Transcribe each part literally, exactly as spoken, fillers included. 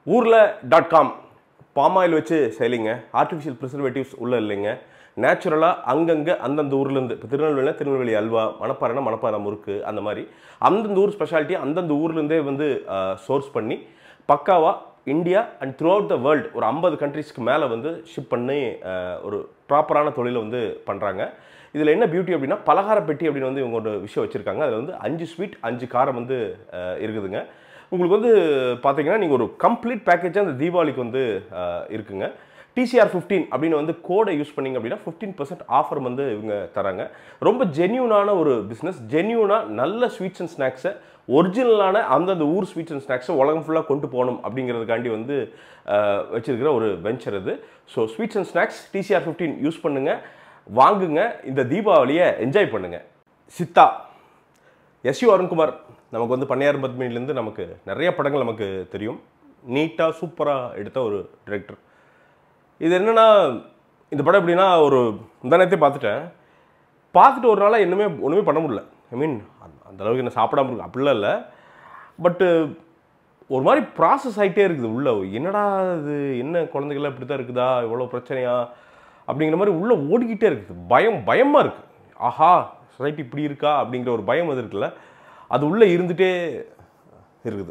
ஊரில் dot com palm oil வச்சு செயலிங்க. Artificial preservatives உள்ளே இல்லைங்க. நேச்சுரலாக அங்கங்கே அந்தந்த ஊர்லேருந்து இப்போ திருநெல்வேலினா திருநெல்வேலி அல்வா, மணப்பாறைனா மணப்பாறை முறுக்கு, அந்த மாதிரி அந்தந்த ஊர் ஸ்பெஷாலிட்டி அந்தந்த ஊர்லேருந்தே வந்து சோர்ஸ் பண்ணி பக்காவாக India and throughout the world ஒரு ஐம்பது கண்ட்ரீஸ்க்கு மேலே வந்து ஷிப் பண்ணி ஒரு ப்ராப்பரான தொழிலை வந்து பண்ணுறாங்க. இதில் என்ன பியூட்டி அப்படின்னா பலகார பெட்டி அப்படின்னு வந்து இவங்க ஒரு விஷயம் வச்சுருக்காங்க. அதில் வந்து அஞ்சு ஸ்வீட் அஞ்சு காரம் வந்து இருக்குதுங்க. உங்களுக்கு வந்து பார்த்தீங்கன்னா நீங்கள் ஒரு கம்ப்ளீட் பேக்கேஜாக அந்த தீபாவளிக்கு வந்து இருக்குங்க. டிசிஆர் ஃபிஃப்டீன் அப்படின்னு வந்து கோடை யூஸ் பண்ணிங்க அப்படின்னா ஃபிஃப்டீன் பர்சன்ட் ஆஃபர் வந்து இவங்க தராங்க. ரொம்ப ஜென்யூனான ஒரு பிஸ்னஸ். ஜென்யூனாக நல்ல ஸ்வீட்ஸ் அண்ட் ஸ்நாக்ஸை, ஒரிஜினலான அந்தந்த ஊர் ஸ்வீட்ஸ் அண்ட் ஸ்நாக்ஸை உலகம் ஃபுல்லாக கொண்டு போகணும் அப்படிங்கிறதுக்காண்டி வந்து வச்சிருக்கிற ஒரு வெஞ்சர் இது. So sweets and snacks TCR fifteen use பண்ணுங்கள், வாங்குங்க, இந்த தீபாவளியை என்ஜாய் பண்ணுங்கள். சித்தா எஸ்யூ அருண்குமார் நமக்கு வந்து பண்ணையார் பத்மினிலேருந்து நமக்கு நிறைய படங்கள் நமக்கு தெரியும். நீட்டாக சூப்பராக எடுத்த ஒரு டிரெக்டர். இது என்னென்னா இந்த படம் எப்படின்னா ஒரு முந்தானத்தை பார்த்துட்டேன். பார்த்துட்டு ஒரு நாளாக இன்னுமே ஒன்றுமே பண்ண முடியல. ஐ மீன் அந்த அளவுக்கு என்ன சாப்பிடாம இருக்கு அப்படிலாம் இல்லை. பட்டு ஒரு மாதிரி ப்ராசஸ் ஆகிட்டே இருக்குது உள்ளே. என்னடா இது, என்ன குழந்தைகள்லாம் இப்படி தான் இருக்குதா, இவ்வளோ பிரச்சனையா அப்படிங்கிற மாதிரி உள்ளே ஓடிக்கிட்டே இருக்குது. பயம் பயமாக இருக்குது. ஆஹா சொசைட்டி இப்படி இருக்கா அப்படிங்கிற ஒரு பயம் அது இருக்குல்ல, அது உள்ளே இருந்துகிட்டே இருக்குது.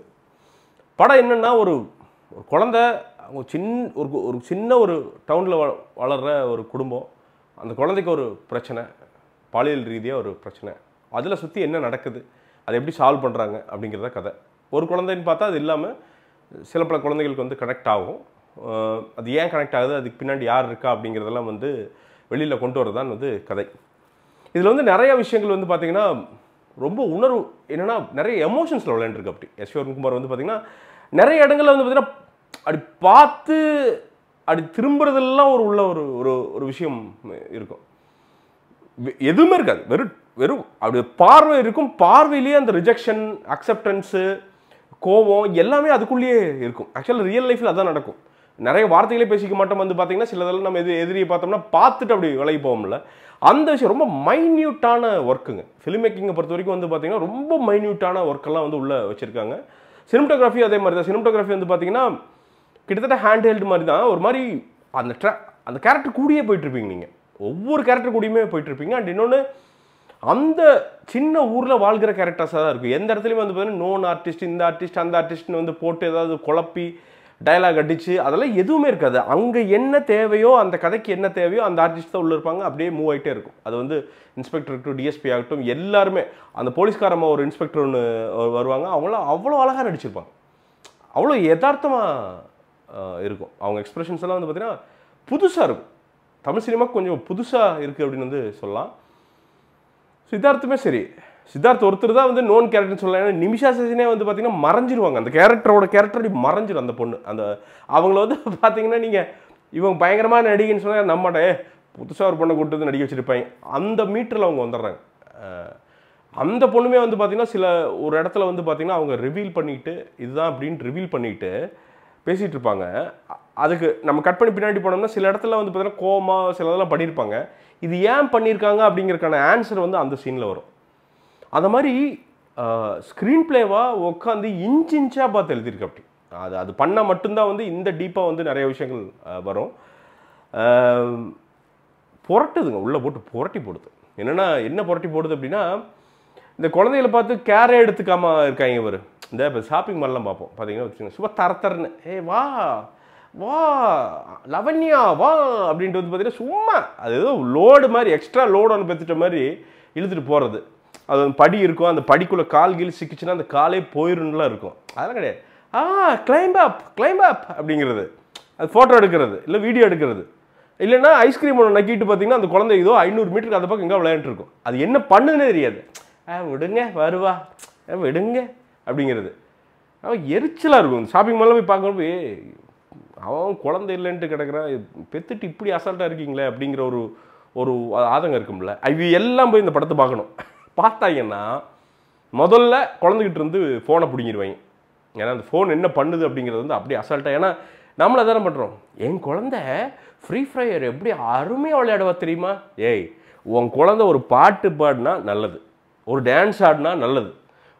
படம் என்னென்னா ஒரு ஒரு குழந்தை அவங்க சின்ன ஒரு ஒரு சின்ன ஒரு டவுனில் வ வளர்கிற ஒரு குடும்பம். அந்த குழந்தைக்கு ஒரு பிரச்சனை, பாலியல் ரீதியாக ஒரு பிரச்சனை. அதில் சுற்றி என்ன நடக்குது, அதை எப்படி சால்வ் பண்ணுறாங்க அப்படிங்கிறத கதை. ஒரு குழந்தைன்னு பார்த்தா அது இல்லாமல் சில பல குழந்தைகளுக்கு வந்து கனெக்ட் ஆகும். அது ஏன் கனெக்ட் ஆகுது, அதுக்கு பின்னாடி யார் இருக்கா அப்படிங்கிறதெல்லாம் வந்து வெளியில் கொண்டு வரதான் வந்து கதை. இதில் வந்து நிறைய விஷயங்கள் வந்து பார்த்திங்கன்னா ரொம்ப உணர்வு என்னென்னா நிறைய எமோஷன்ஸில் விளையாண்டுருக்கு. அப்படி எஸ் அருண்குமார் வந்து பார்த்திங்கன்னா நிறைய இடங்களில் வந்து பார்த்திங்கன்னா அப்படி பார்த்து அப்படி திரும்புறதெல்லாம் ஒரு உள்ள ஒரு ஒரு ஒரு விஷயம் இருக்கும். எதுவுமே இருக்காது, வெறும் வெறும் அப்படி பார்வை இருக்கும். பார்வையிலேயே அந்த ரிஜெக்ஷன், அக்செப்டன்ஸு, கோபம் எல்லாமே அதுக்குள்ளேயே இருக்கும். ஆக்சுவலாக ரியல் லைஃப்பில் அதான் நடக்கும். நிறைய வார்த்தைகளே பேசிக்க மாட்டோம். வந்து பார்த்தீங்கன்னா சிலதெல்லாம் நம்ம எது எதிரியை பார்த்தோம்னா பார்த்துட்டு அப்படி விலகி போவோம்ல, அந்த விஷயம் ரொம்ப மைன்யூட்டான ஒர்க்குங்க. ஃபிலிம் மேக்கிங்கை பொறுத்த வரைக்கும் வந்து பார்த்தீங்கன்னா ரொம்ப மைன்யூட்டான ஒர்க்கெல்லாம் வந்து உள்ளே வச்சுருக்காங்க. சினிமட்டோகிராஃபி அதே மாதிரி தான். சினிமட்டோகிராஃபி வந்து பார்த்தீங்கன்னா கிட்டத்தட்ட ஹேண்ட் ஹெல்டு மாதிரி தான். ஒரு மாதிரி அந்த ட்ரா அந்த கேரக்டர் கூடியே போயிட்டுருப்பீங்க. நீங்கள் ஒவ்வொரு கேரக்டர் கூடயுமே போயிட்டுருப்பீங்க. அண்ட் இன்னொன்று அந்த சின்ன ஊரில் வாழ்கிற கேரக்டர்ஸாக தான் இருக்கும். எந்த இடத்துலையும் வந்து பார்த்தீங்கன்னா நோன் ஆர்டிஸ்ட், இந்த ஆர்டிஸ்ட், அந்த ஆர்டிஸ்ட்னு வந்து போட்டு ஏதாவது குழப்பி டயலாக் அடிச்சு அதெல்லாம் எதுவுமே இருக்காது. அங்கே என்ன தேவையோ, அந்த கதைக்கு என்ன தேவையோ அந்த ஆர்டிஸ்ட் தான் உள்ளே இருப்பாங்க. அப்படியே மூவ் ஆகிட்டே இருக்கும். அது வந்து இன்ஸ்பெக்டர் டு டிஎஸ்பி ஆகட்டும், எல்லாருமே அந்த போலீஸ்காரம்மா ஒரு இன்ஸ்பெக்டர் ஒன்று வருவாங்க. அவங்களாம் அவ்வளோ அழகாக நடிச்சிருப்பாங்க. அவ்வளோ யதார்த்தமாக இருக்கும். அவங்க எக்ஸ்பிரஷன்ஸ் எல்லாம் வந்து பார்த்தீங்கன்னா புதுசாக இருக்கும். தமிழ் சினிமாவுக்கு கொஞ்சம் புதுசாக இருக்குது அப்படின்னு வந்து சொல்லலாம். சித்தார்த்துமே சரி, சித்தார்த் ஒருத்தர் தான் வந்து நோன் கேரக்டர்னு சொல்லலாம். ஏன்னா நிமிஷா சேஷனே வந்து பார்த்தீங்கன்னா மறைஞ்சிருவாங்க. அந்த கேரக்டரோட கேரக்டர் அப்படி மறைஞ்சிடும் அந்த பொண்ணு. அந்த அவங்கள வந்து பார்த்தீங்கன்னா நீங்கள் இவங்க பயங்கரமாக நடிகைன்னு சொன்னால் நம்மகிட்ட புதுசாக ஒரு பொண்ணை கூட்டு வந்து நடிக்க வச்சுருப்பாங்க. அந்த மீட்டரில் அவங்க வந்துடுறாங்க. அந்த பொண்ணுமே வந்து பார்த்தீங்கன்னா சில ஒரு இடத்துல வந்து பார்த்தீங்கன்னா அவங்க ரிவீல் பண்ணிட்டு இதுதான் அப்படின்ட்டு ரிவீல் பண்ணிட்டு பேசிகிட்டு இருப்பாங்க. அதுக்கு நம்ம கட் பண்ணி பின்னாடி போனோம்னா சில இடத்துல வந்து பார்த்தீங்கன்னா கோமா சில இதெல்லாம் பண்ணியிருப்பாங்க. இது ஏன் பண்ணியிருக்காங்க அப்படிங்கிறதுக்கான ஆன்சர் வந்து அந்த சீனில் வரும். அந்த மாதிரி ஸ்க்ரீன் பிளேவாக உட்காந்து இன்ச் இன்ச்சாக பார்த்து எழுதியிருக்கு. அப்படி அது அது பண்ணால் மட்டும்தான் வந்து இந்த டீப்பாக வந்து நிறைய விஷயங்கள் வரும். புரட்டுதுங்க, உள்ளே போட்டு புரட்டி போடுது. என்னென்னா என்ன புரட்டி போடுது அப்படின்னா இந்த குழந்தைகளை பார்த்து கேரே எடுத்துக்காமல் இருக்காங்க. இவர் இந்த இப்போ ஷாப்பிங் மால்லாம் பார்ப்போம் பார்த்தீங்கன்னா வச்சுக்கோங்க, சும்மா தரத்தரன்னு ஏ வா வா லவன்யா வா அப்படின்ட்டு வந்து பார்த்தீங்கன்னா சும்மா அது ஏதோ லோடு மாதிரி எக்ஸ்ட்ரா லோடு ஒன்று பெற்றுட்ட மாதிரி இழுத்துட்டு போகிறது. அது வந்து படி இருக்கும், அந்த படிக்குள்ளே கால் கீழ் சிக்கிச்சுன்னா அந்த காலே போயிருன்னுலாம் இருக்கும். அதெல்லாம் கிடையாது. ஆ கிளைம்ப் அப் கிளைம்ப் அப் அப்படிங்கிறது, அது ஃபோட்டோ எடுக்கிறது இல்லை வீடியோ எடுக்கிறது. இல்லைன்னா ஐஸ்கிரீம் ஒன்று நக்கிட்டு பார்த்தீங்கன்னா அந்த குழந்தை ஏதோ ஐநூறு மீட்டருக்கு அந்த பக்கம் எங்கே விளையாண்டுருக்கும். அது என்ன பண்ணுன்னே தெரியாது. ஆ விடுங்க வருவா விடுங்க அப்படிங்கிறது அவன் எரிச்சலாக இருக்கும். ஷாப்பிங் மாலில் போய் பார்க்குறப்ப அவன் குழந்தை இல்லைன்ட்டு கிடக்குறான், பெற்றுட்டு இப்படி அசால்ட்டாக இருக்கீங்களே அப்படிங்கிற ஒரு ஒரு ஆதங்கம் இருக்கும்ல. இவ எல்லாம் போய் இந்த படத்தை பார்க்கணும். பார்த்தாங்கன்னா முதல்ல குழந்தைகிட்ட இருந்து ஃபோனை பிடிங்கிடுவாங்க. ஏன்னா அந்த ஃபோன் என்ன பண்ணுது அப்படிங்கிறது வந்து அப்படியே அசால்ட்டாக. ஏன்னா நம்மளை தானே பண்ணுறோம். என் குழந்தை ஃப்ரீ ஃபயர் எப்படி அருமையாக விளையாடுவா தெரியுமா? ஏய் உன் குழந்தை ஒரு பாட்டு பாடினா நல்லது, ஒரு டான்ஸ் ஆடினா நல்லது,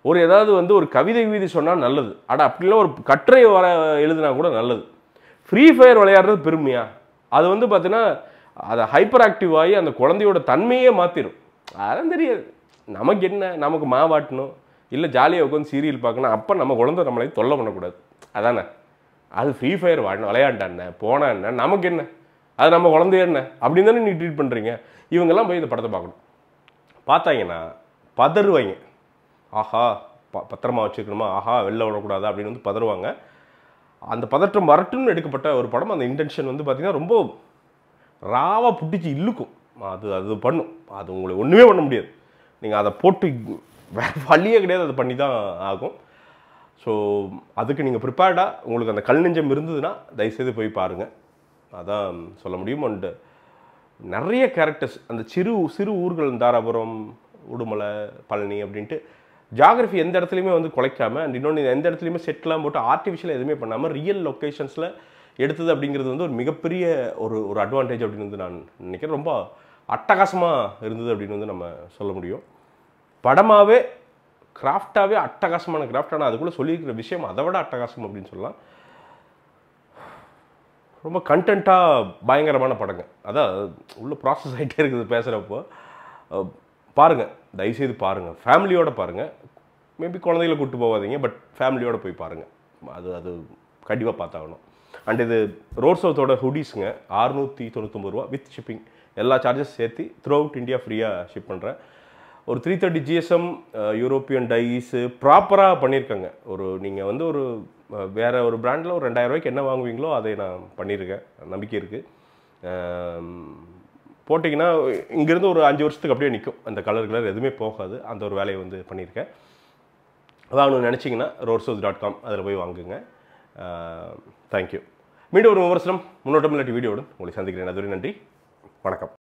ஒரு ஏதாவது வந்து ஒரு கவிதை வீதி சொன்னால் நல்லது. அட அப்படிலாம் ஒரு கட்டுரை வர எழுதுனா கூட நல்லது. ஃப்ரீ ஃபயர் விளையாடுறது பெருமையா? அது வந்து பார்த்தீங்கன்னா அதை ஹைப்பர் ஆக்டிவ் ஆகி அந்த குழந்தையோட தன்மையே மாற்றிடும். அதெல்லாம் தெரியாது. நமக்கு என்ன, நமக்கு மாவாட்டணும் இல்லை ஜாலியாக உட்காந்து சீரியல் பார்க்கணும். அப்போ நம்ம குழந்தை நம்மளை தொல்லை பண்ணக்கூடாது. அதானே? அது ஃப்ரீ ஃபயர் வாடணும் விளையாண்டான போனா என்ன, நமக்கு என்ன, அது நம்ம குழந்தைய என்ன அப்படின்னு தானே நீ ட்ரீட் பண்ணுறீங்க. இவங்கெல்லாம் போய் இந்த படத்தை பார்க்கணும். பார்த்தாங்கன்னா பதறுவாங்க. ஆஹா ப பத்திரமா வச்சுக்கணுமா, ஆஹா வெளில விடக்கூடாதா அப்படின்னு வந்து பதறுவாங்க. அந்த பதற்றம் வரட்டும்னு எடுக்கப்பட்ட ஒரு படம். அந்த இன்டென்ஷன் வந்து பார்த்திங்கன்னா ரொம்ப ராவாக புட்டிச்சு இழுக்கும். அது அது பண்ணும். அது உங்களை ஒன்றுமே பண்ண முடியாது. நீங்கள் அதை போட்டு வேறு வழியே கிடையாது, அதை பண்ணி தான் ஆகும். ஸோ அதுக்கு நீங்கள் ப்ரிப்பேர்டாக உங்களுக்கு அந்த கல் நெஞ்சம் இருந்ததுன்னா தயவுசெய்து போய் பாருங்கள். அதான் சொல்ல முடியும். அண்டு நிறைய கேரக்டர்ஸ் அந்த சிறு சிறு ஊர்கள், தாராபுரம், உடுமலை, பழனி அப்படின்ட்டு ஜாகிரஃபி எந்த இடத்துலையுமே வந்து குலைக்காமல், அண்ட் இன்னொன்று எந்த இடத்துலையுமே செட்லாம் போட்டு ஆர்டிஃபிஷியலாக எதுவுமே பண்ணாமல் ரியல் லொக்கேஷன்ஸில் எடுத்தது அப்படிங்கிறது வந்து ஒரு மிகப்பெரிய ஒரு ஒரு அட்வான்டேஜ் அப்படின்னு வந்து நான் நினைக்கிறேன். ரொம்ப அட்டகாசமாக இருந்தது அப்படின்னு வந்து நம்ம சொல்ல முடியும். படமாகவே கிராஃப்டாகவே அட்டகாசமான கிராஃப்ட். ஆனால் அதுக்குள்ளே சொல்லியிருக்கிற விஷயம் அதை விட அட்டகாசம் அப்படின்னு சொல்லலாம். ரொம்ப கண்டென்ட்டாக பயங்கரமான படங்க. அதான் உள்ள ப்ராசஸ் ஆகிட்டே இருக்குது பேசுகிறப்போ. பாருங்கள், தயவுசெய்து பாருங்கள், ஃபேமிலியோடு பாருங்கள். மேபி குழந்தைகளை கூப்பிட்டு போகாதீங்க, பட் ஃபேமிலியோடு போய் பாருங்கள். அது அது கண்டிப்பாக பார்த்தாகணும். அண்ட் இது ரோட் சவுத்தோட ஹுடிஸுங்க, அறுநூற்றி தொண்ணூத்தொம்பது ரூபா வித் ஷிப்பிங், எல்லா சார்ஜஸ் சேர்த்து த்ரூ அவுட் இந்தியா ஃப்ரீயாக ஷிப் பண்ணுறேன். ஒரு three thirty GSM European dyes ப்ராப்பராக பண்ணியிருக்காங்க. ஒரு நீங்கள் வந்து ஒரு வேறு ஒரு பிராண்டில் ஒரு ரெண்டாயிரம் ரூபாய்க்கு என்ன வாங்குவீங்களோ அதை நான் பண்ணியிருக்கேன். நம்பிக்கை இருக்குது. போட்டிங்கன்னா இங்கேருந்து ஒரு அஞ்சு வருஷத்துக்கு அப்படியே நிற்கும். அந்த கலர் கலர் எதுவுமே போகாது. அந்த ஒரு வேலையை வந்து பண்ணியிருக்கேன். வாங்கணும்னு நினச்சிங்கன்னா ரோட்ஸோஸ் டாட் காம் அதில் போய் வாங்குங்க. தேங்க்யூ. மீண்டும் ஒரு விமர்சனம் முன்னோட்டம் இல்லாட்டி வீடியோடு உங்களை சந்திக்கிறேன். அதுவரை நன்றி, வணக்கம்.